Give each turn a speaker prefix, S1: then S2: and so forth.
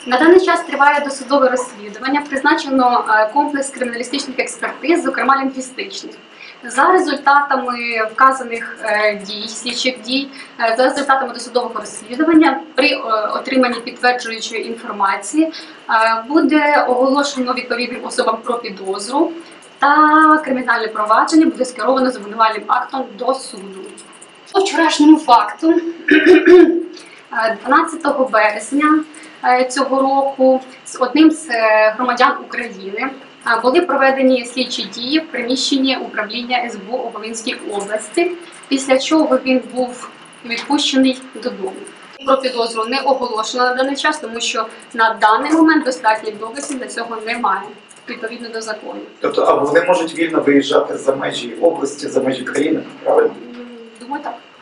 S1: На даний час триває досудове розслідування, призначено комплекс криміналістичних експертиз, зокрема лінгвістичних. За результатами вказаних дій, слідчих дій, за результатами досудового розслідування, при отриманні підтверджуючої інформації буде оголошено відповідним особам про підозру та кримінальне провадження буде скеровано з обвинувальним актом до суду. По вчорашньому факту 12 березня цього року з одним з громадян України були проведені слідчі дії в приміщенні управління СБУ у Волинській області, після чого він був відпущений додому. Про підозру не оголошено на даний час, тому що на даний момент достатньо доказів для цього немає, відповідно до закону.
S2: Тобто, а вони можуть вільно виїжджати за межі області, за межі країни, правильно?
S1: Думаю, так.